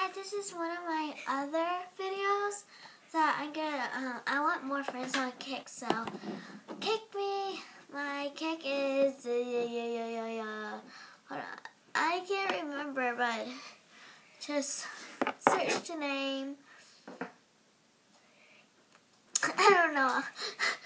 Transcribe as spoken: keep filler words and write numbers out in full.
Hi, this is one of my other videos that I'm gonna, um, I want more friends on K I K, so kick me. My K I K is, uh, yeah, yeah, yeah, yeah, yeah. Hold on. I can't remember, but just search the name. I don't know.